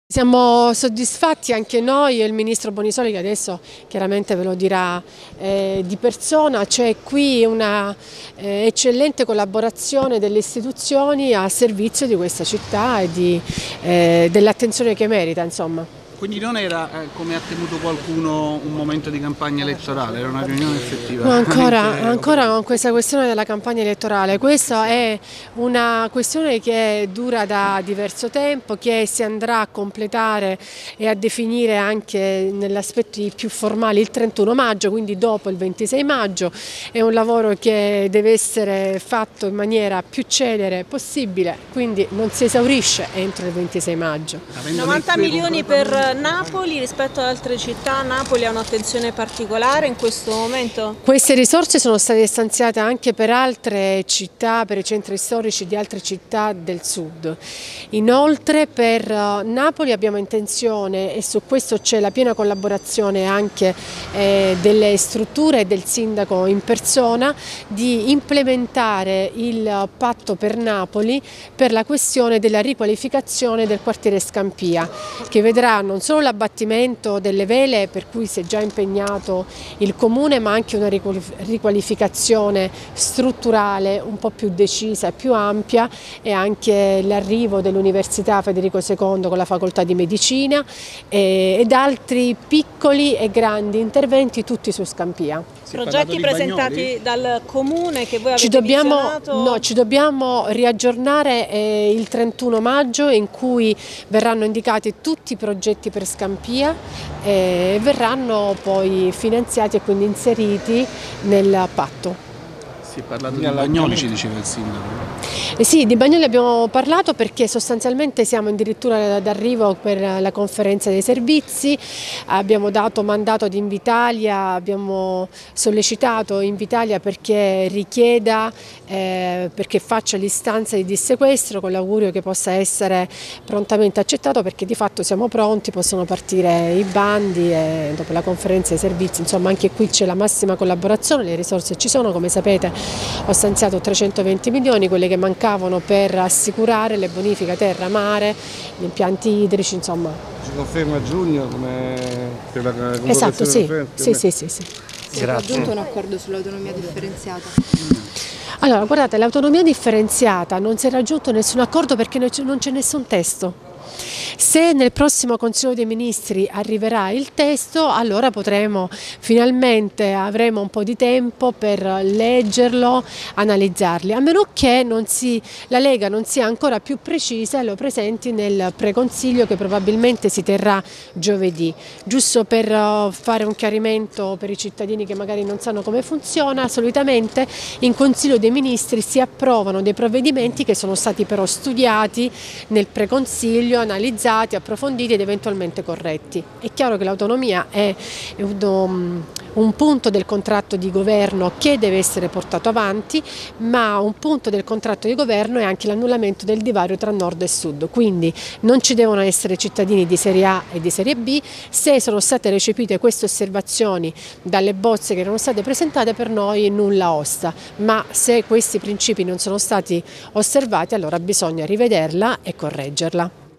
Siamo soddisfatti anche noi e il Ministro Bonisoli, che adesso chiaramente ve lo dirà di persona. C'è qui una eccellente collaborazione delle istituzioni a servizio di questa città e dell'attenzione che merita, insomma. Quindi non era, come ha temuto qualcuno, un momento di campagna elettorale, era una riunione effettiva? No, ancora con questa questione della campagna elettorale. Questa è una questione che dura da diverso tempo, che si andrà a completare e a definire anche negli aspetti più formali il 31 maggio, quindi dopo il 26 maggio. È un lavoro che deve essere fatto in maniera più celere possibile, quindi non si esaurisce entro il 26 maggio. 90 milioni per Napoli rispetto ad altre città. Napoli ha un'attenzione particolare in questo momento? Queste risorse sono state stanziate anche per altre città, per i centri storici di altre città del sud. Inoltre per Napoli abbiamo intenzione, e su questo c'è la piena collaborazione anche delle strutture e del sindaco in persona, di implementare il patto per Napoli per la questione della riqualificazione del quartiere Scampia, che vedrà non solo l'abbattimento delle vele, per cui si è già impegnato il Comune, ma anche una riqualificazione strutturale un po' più decisa e più ampia, e anche l'arrivo dell'Università Federico II con la Facoltà di Medicina ed altri piccoli e grandi interventi tutti su Scampia. Progetti presentati dal Comune che voi avete visionato? No, ci dobbiamo riaggiornare il 31 maggio, in cui verranno indicati tutti i progetti per Scampia e verranno poi finanziati e quindi inseriti nel patto. Si è parlato di Bagnoli, ci diceva il sindaco. Sì, di Bagnoli abbiamo parlato perché sostanzialmente siamo addirittura d'arrivo per la conferenza dei servizi, abbiamo dato mandato ad Invitalia, abbiamo sollecitato Invitalia perché richieda, perché faccia l'istanza di dissequestro, con l'augurio che possa essere prontamente accettato, perché di fatto siamo pronti, possono partire i bandi e dopo la conferenza dei servizi, insomma anche qui c'è la massima collaborazione, le risorse ci sono, come sapete ho stanziato 320 milioni, quelle che mancavano per assicurare le bonifiche terra-mare, gli impianti idrici, insomma. Si conferma a giugno come per la convocazione? Esatto, sì. Sì. Si è raggiunto un accordo sull'autonomia differenziata? Allora, guardate, l'autonomia differenziata non si è raggiunto nessun accordo perché non c'è nessun testo. Se nel prossimo Consiglio dei Ministri arriverà il testo, allora finalmente avremo un po' di tempo per leggerlo, analizzarli, a meno che la Lega non sia ancora più precisa e lo presenti nel preconsiglio che probabilmente si terrà giovedì. Giusto per fare un chiarimento per i cittadini che magari non sanno come funziona, solitamente in Consiglio dei Ministri si approvano dei provvedimenti che sono stati però studiati nel preconsiglio, analizzati, approfonditi ed eventualmente corretti. È chiaro che l'autonomia è un punto del contratto di governo che deve essere portato avanti, ma un punto del contratto di governo è anche l'annullamento del divario tra nord e sud, quindi non ci devono essere cittadini di serie A e di serie B. Se sono state recepite queste osservazioni dalle bozze che erano state presentate, per noi nulla osta, ma se questi principi non sono stati osservati, allora bisogna rivederla e correggerla.